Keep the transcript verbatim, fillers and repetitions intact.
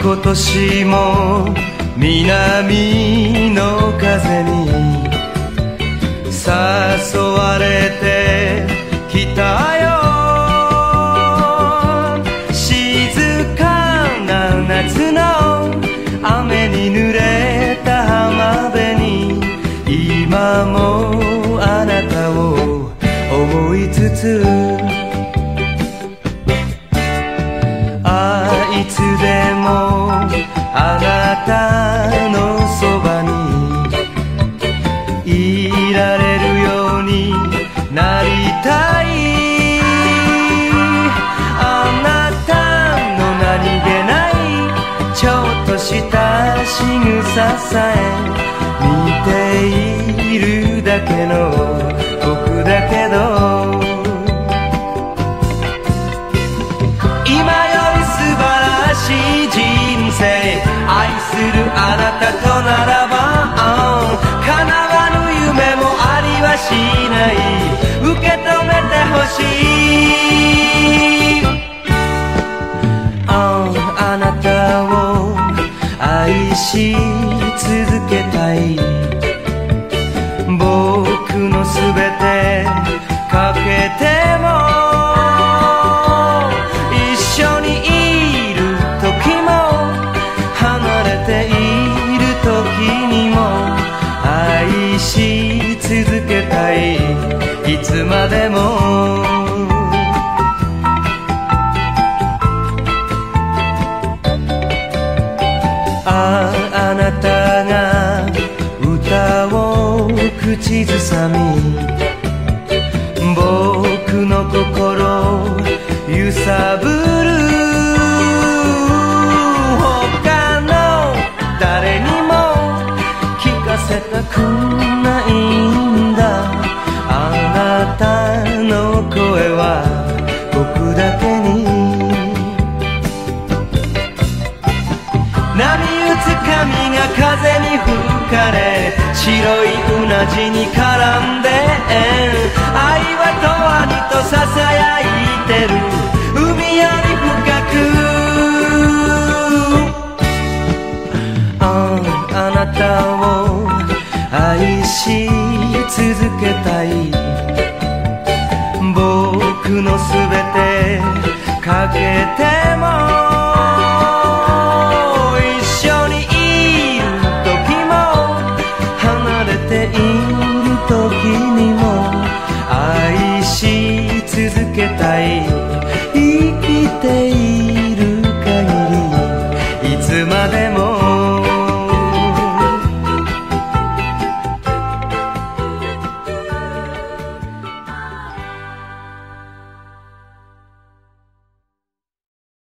今年も南の風に誘われてきたよ。静かな夏の雨に濡れた浜辺に今もあなたを思いつつ、あいつでもあなたのそばにいられるようになりたい。あなたの何気ないちょっとした仕草さえ見ているだけの僕だけど、今より素晴らしい人生愛するあなたとならば、叶わぬ夢もありはしない、受け止めてほしい。あなたを愛し続けたい。僕のすべてかけても一緒にいる時も離れている時にも愛し続けたい、いつまでも。ああなたが歌を口ずさみ僕の心揺さぶる。他の誰にも聞かせたくないんだ。あなたの声は僕だけに。波打つ髪が風に吹かれ白いうなじに絡んで、愛は永遠とささやいてる海より深く。ああなたを愛し続けたい。僕のすべてかけても